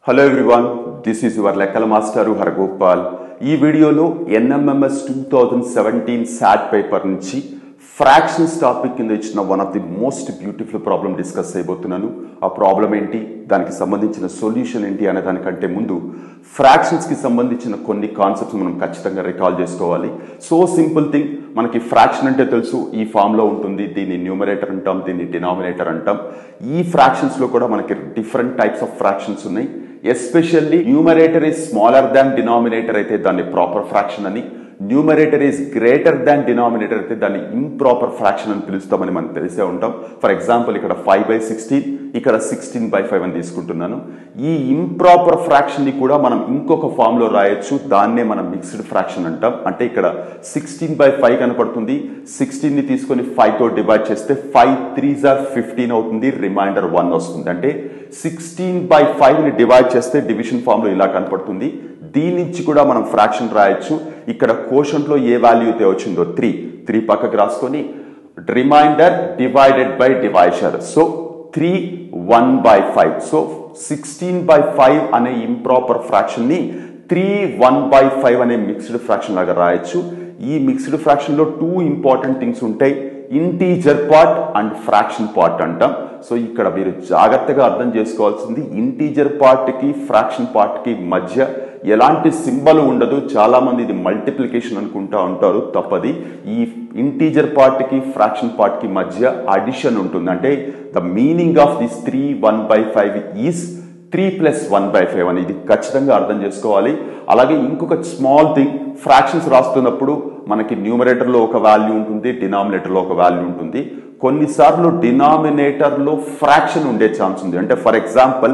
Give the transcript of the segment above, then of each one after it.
Hello everyone, this is your Lekkala Master Haragopal. ఈ వీడియోలో NMMS 2017 SAT paper నుంచి fractions topic కింద ఇచ్చిన one of the most beautiful problem discuss చేయబోతున్నాను. ఆ ప్రాబ్లం ఏంటి, దానికి సంబంధించిన సొల్యూషన్ ఏంటి అనే దానికంటే ముందు ఫ్రాక్షన్స్ కి సంబంధించిన కొన్ని కాన్సెప్ట్స్ మనం ఖచ్చితంగా రికాల్ చేసుకోవాలి. సో సింపుల్ థింగ్, మనకి ఫ్రాక్షన్ అంటే తెలుసు, ఈ ఫామ్ లో ఉంటుంది. దీన్ని న్యూమరేటర్ అంటాం, దీన్ని డినామినేటర్ అంటాం. ఈ ఫ్రాక్షన్స్ లో కూడా మనకి డిఫరెంట్ టైప్స్ ఆఫ్ ఫ్రాక్షన్స్ ఉన్నాయి. Especially numerator is smaller than denominator అయితే దాన్ని ప్రాపర్ ఫ్రాక్షన్ అని, numerator is greater than denominator అయితే దాన్ని ఇంప్రాపర్ ఫ్రాక్షన్ అని పిలుస్తామని మనం తెలిసే ఉంటాం. ఫర్ ఎగ్జాంపుల్ ఇక్కడ 5/16, ఇక్కడ 16/5 అని తీసుకుంటున్నాను. ఈ ఇంప్రాపర్ ఫ్రాక్షన్ ని కూడా మనం ఇంకొక ఫామ్ లో రాయొచ్చు, దాన్నే మనం మిక్స్డ్ ఫ్రాక్షన్ అంటాం. అంటే ఇక్కడ 16/5 కనపడుతుంది, 16 ని తీసుకొని 5 తో డివైడ్ చేస్తే 5 3s are 15 అవుతుంది, రిమైండర్ 1 వస్తుంది. అంటే 16/5 ని డివైడ్ చేస్తే డివిజన్ ఫామ్ లో ఇలా కనపడుతుంది. దీని నుంచి కూడా మనం ఫ్రాక్షన్ రాయొచ్చు. ఇక్కడ కోషంట్ లో ఏ వాల్యూ అయితే వచ్చిందో 3 పక్కకు రాసుకొని reminder divided by divisor, so 3 1/5. So 16/5 అనే ఇంప్రాపర్ ఫ్రాక్షన్ ని 3 1/5 అనే మిక్స్డ్ ఫ్రాక్షన్ లాగా రాయొచ్చు. ఈ మిక్స్డ్ ఫ్రాక్షన్ లో 2 ఇంపార్టెంట్ థింగ్స్ ఉంటాయి, integer part and fraction part అంటాం. సో ఇక్కడ మీరు జాగ్రత్తగా అర్థం చేసుకోవాల్సింది, ఇంటీజర్ పార్ట్ కి ఫ్రాక్షన్ పార్ట్ కి మధ్య ఎలాంటి సింబల్ ఉండదు. చాలా మంది ఇది మల్టిప్లికేషన్ అనుకుంటా ఉంటారు, తప్పది. ఈ ఇంటీజర్ పార్ట్ కి ఫ్రాక్షన్ పార్ట్ కి మధ్య అడిషన్ ఉంటుంది. అంటే the meaning of this 3 1/5 is 3 + 1/5 అని, ఇది ఖచ్చితంగా అర్థం చేసుకోవాలి. అలాగే ఇంకొక స్మాల్ థింగ్, ఫ్రాక్షన్స్ రాస్తున్నప్పుడు మనకి న్యూమరేటర్ లో ఒక వాల్యూ ఉంటుంది, డినామినేటర్ లో ఒక వాల్యూ ఉంటుంది. కొన్నిసార్లు డినామినేటర్ లో ఫ్రాక్షన్ ఉండే ఛాన్స్ ఉంది. అంటే ఫర్ ఎగ్జాంపుల్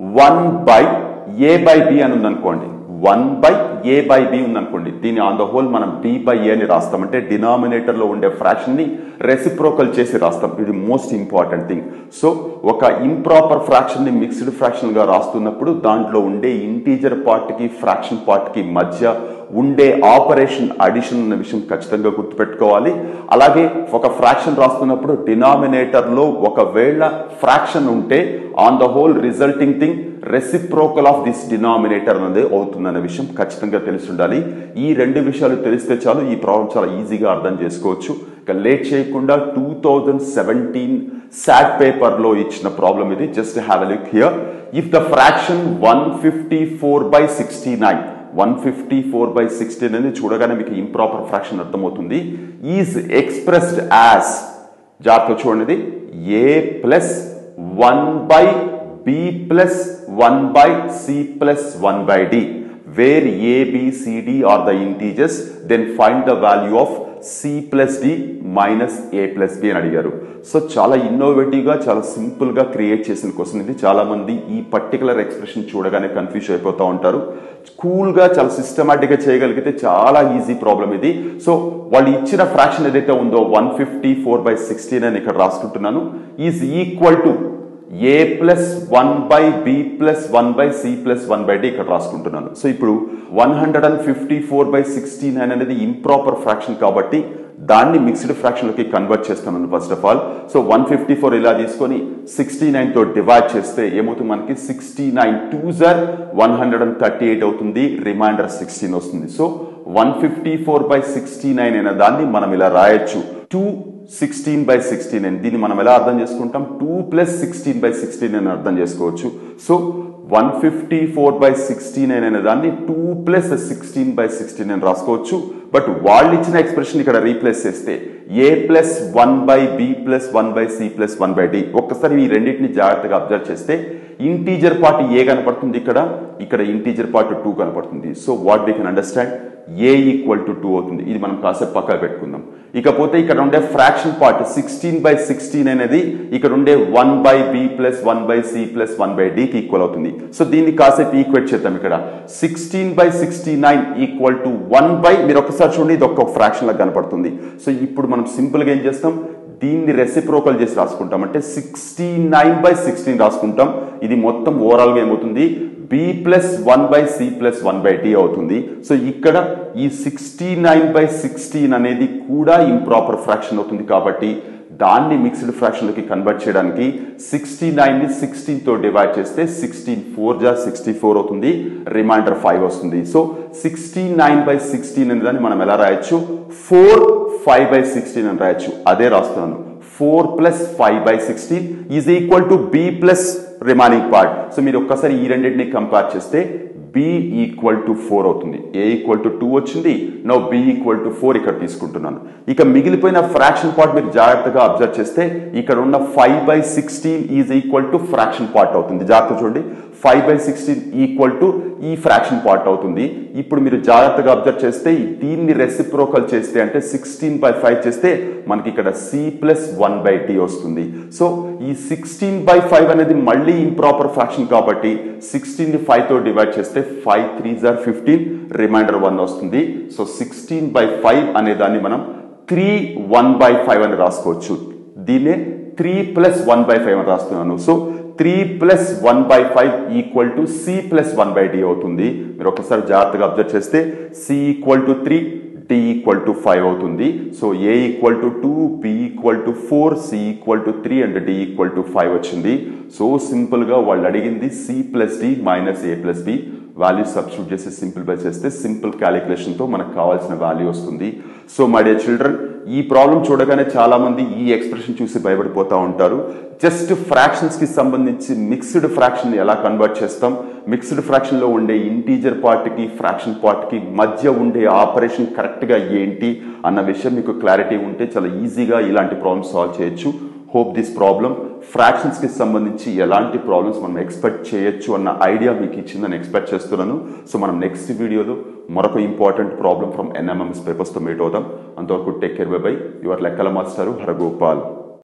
1/a/b అని ఉందనుకోండి, 1/a/b ఉందనుకోండి, దీని ఆన్ ద హోల్ మనం b/a అని రాస్తాం. అంటే డినామినేటర్ లో ఉండే ఫ్రాక్షన్ ని రెసిప్రోకల్ చేసి రాస్తాం. ఇది మోస్ట్ ఇంపార్టెంట్ థింగ్. సో ఒక ఇంప్రాపర్ ఫ్రాక్షన్ ని మిక్స్డ్ ఫ్రాక్షన్ గా రాస్తున్నప్పుడు దాంట్లో ఉండే ఇంటీజర్ పార్ట్ కి ఫ్రాక్షన్ పార్ట్ కి మధ్య ఉండే ఆపరేషన్ అడిషన్ అనే విషయం ఖచ్చితంగా గుర్తుపెట్టుకోవాలి. అలాగే ఒక ఫ్రాక్షన్ రాస్తున్నప్పుడు డినామినేటర్ లో ఒకవేళ ఫ్రాక్షన్ ఉంటే on the whole resulting thing reciprocal of this denominator అనేది అవుతుందనే విషయం ఖచ్చితంగా తెలిసి ఉండాలి. ఈ రెండు విషయాలు తెలిస్తే చాలు, ఈ ప్రాబ్లం చాలా ఈజీగా అర్థం చేసుకోవచ్చు. ఇక లేట్ చేయకుండా 2017 సాట్ పేపర్ లో ఇచ్చిన ప్రాబ్లం ఇది. Just have a look here. If the fraction 154/69, 154/16 అనేది చూడగానే మీకు ఇంప్రాపర్ ఫ్రాక్షన్ అర్థమవుతుంది. ఈజ్ ఎక్స్ప్రెస్డ్ యాజ్, జాగ్రత్తగా చూడండి, a + 1/b + 1/c + 1/d, where a, b, c, d are the integers, then find the value of c + d minus a + b అని అడిగారు. So చాలా innovative గా, చాలా సింపుల్ గా క్రియేట్ చేసిన క్వశ్చన్ ఇది. చాలా మంది ఈ పర్టికులర్ ఎక్స్ప్రెషన్ చూడగానే కన్ఫ్యూజ్ అయిపోతూ ఉంటారు. కూల్ గా చాలా సిస్టమాటిక్ గా చేయగలిగితే చాలా ఈజీ ప్రాబ్లం ఇది. సో వాళ్ళు ఇచ్చిన ఫ్రాక్షన్ ఏదైతే ఉందో 154/16 అని ఇక్కడ రాసుకుంటున్నాను, is equal to a + 1/b + 1/c + 1/d ఇక్కడ రాసుకుంటున్నాను. సో ఇప్పుడు 154/16 అనేది ఇంప్రాపర్ ఫ్రాక్షన్ కాబట్టి దాన్ని మిక్స్డ్ ఫ్రాక్షన్ లోకి కన్వర్ట్ చేస్తున్నాను ఫస్ట్ ఆఫ్ ఆల్. సో 154 ఇలా తీసుకొని 69 తో డివైడ్ చేస్తే ఏమవుతుంది, మనకి 69 2s are 138 అవుతుంది, రిమైండర్ 16 వస్తుంది. సో 154/69 అయిన దాన్ని మనం ఇలా రాయొచ్చు, 216/16. దీన్ని మనం ఎలా అర్థం చేసుకుంటాం, 2 + 16/16 అని అర్థం చేసుకోవచ్చు. సో 154/16 అనే దాన్ని 2 + 16/16 అని రాసుకోవచ్చు. బట్ వాళ్ళు ఇచ్చిన ఎక్స్ప్రెషన్ ఇక్కడ రీప్లేస్ చేస్తే a + 1/b + 1/c + 1/d. ఒక్కసారి ఈ రెండింటిని జాగ్రత్తగా అబ్జర్వ్ చేస్తే ఇంటీజర్ పార్ట్ a కనపడుతుంది, ఇక్కడ ఇంటీజర్ పార్ట్ 2 కనపడుతుంది. So what we can understand, a = 2 అవుతుంది. ఇది మనం కాసేపు పక్కన పెట్టుకుందాం. ఇకపోతే ఇక్కడ ఉండే ఫ్రాక్షన్ పార్ట్ 16/16 అనేది ఇక్కడ ఉండే 1/b + 1/c + 1/d కి ఈక్వల్ అవుతుంది. సో దీన్ని కాసేపు ఈక్వేట్ చేద్దాం. ఇక్కడ 16/69 = 1/, మీరు ఒకసారి చూడండి, ఇది ఒక్క ఫ్రాక్షన్ లాగా కనపడుతుంది. సో ఇప్పుడు మనం సింపుల్ గా ఏం చేస్తాం, దీన్ని రెసిప్రోకల్ చేసి రాసుకుంటాం. అంటే 69/16 రాసుకుంటాం. ఇది మొత్తం ఓవరాల్ గా ఏమవుతుంది, b + 1/c + 1/d అవుతుంది. సో ఇక్కడ ఈ 69/16 అనేది కూడా ఇంప్రాపర్ ఫ్రాక్షన్ అవుతుంది. కాబట్టి దాన్ని మిక్స్డ్ ఫ్రాక్షన్లోకి కన్వర్ట్ చేయడానికి 69ని 16తో డివైడ్ చేస్తే 16 అవుతుంది, రిమైండర్ 5 వస్తుంది. సో 69/16 అనే దాన్ని మనం ఎలా రాయొచ్చు, 4/5/16 అని రాయొచ్చు. అదే రాస్తున్నాను, 4 + 5/16 is equal to b plus remaining part. So మీరు ఒక్కసారి ఈ రెండింటిని కంపేర్ చేస్తే b = 4 అవుతుంది. a = 2 వచ్చింది. నౌ b = 4 ఇక్కడ తీసుకుంటున్నాను. ఇక మిగిలిపోయిన ఫ్రాక్షన్ పార్ట్ మీరు జాగ్రత్తగా అబ్జర్వ్ చేస్తే ఇక్కడ ఉన్న 5/16 is equal to fraction part అవుతుంది. జాగ్రత్త చూడండి, 5/16 ఈక్వల్ టు ఈ ఫ్రాక్షన్ పార్ట్ అవుతుంది. ఇప్పుడు మీరు జాగ్రత్తగా అబ్జర్వ్ చేస్తే దీన్ని రెసిప్రోకల్ చేస్తే అంటే 16/5 చేస్తే మనకి ఇక్కడ c + 1/d వస్తుంది. సో ఈ 16/5 అనేది మళ్ళీ ఇంప్రాపర్ ఫ్రాక్షన్ కాబట్టి 16ని 5తో డివైడ్ చేస్తే 5 3s are 15, రిమైండర్ 1 వస్తుంది. సో 16/5 అనే దాన్ని మనం 3/1/5 అని రాసుకోవచ్చు. దీన్నే 3 + 1/5 అని రాస్తున్నాను. So 3 + 1/5 equal to c + 1/d అవుతుంది. మీరు ఒకసారి జాగ్రత్తగా అబ్జర్వ్ చేస్తే c = 3, d = 5 అవుతుంది. So a = 2, b = 4, c = 3 and d = 5 వచ్చింది. సో సింపుల్ గా వాళ్ళు అడిగింది c + d - a + b value substitute చేసి సింప్లిఫై చేస్తే సింపుల్ క్యాలిక్యులేషన్ తో మనకు కావాల్సిన వాల్యూ వస్తుంది. సో మై డియర్ చిల్డ్రన్, ఈ ప్రాబ్లం చూడగానే చాలా మంది ఈ ఎక్స్ప్రెషన్ చూసి భయపడిపోతూ ఉంటారు. జస్ట్ ఫ్రాక్షన్స్ కి సంబంధించి మిక్స్డ్ ఫ్రాక్షన్ ఎలా కన్వర్ట్ చేస్తాం, మిక్స్డ్ ఫ్రాక్షన్ లో ఉండే ఇంటీజర్ పార్ట్ కి ఫ్రాక్షన్ పార్ట్ కి మధ్య ఉండే ఆపరేషన్ కరెక్ట్ గా ఏంటి అన్న విషయం మీకు క్లారిటీ ఉంటే చాలా ఈజీగా ఇలాంటి ప్రాబ్లమ్స్ సాల్వ్ చేయొచ్చు. హోప్ దిస్ ప్రాబ్లం ఫ్రాక్షన్స్ కి సంబంధించి ఎలాంటి ప్రాబ్లమ్స్ మనం ఎక్స్పెక్ట్ చేయొచ్చు అన్న ఐడియా మీకు ఇచ్చిందని ఎక్స్పెక్ట్ చేస్తున్నాను. సో మనం నెక్స్ట్ వీడియోలో మరొక important problem from NMMS papers తో మీట్ అవుదాం. అంతవరకు take care, bye bye. Your లెక్కల మాస్టర్ హరగోపాల్.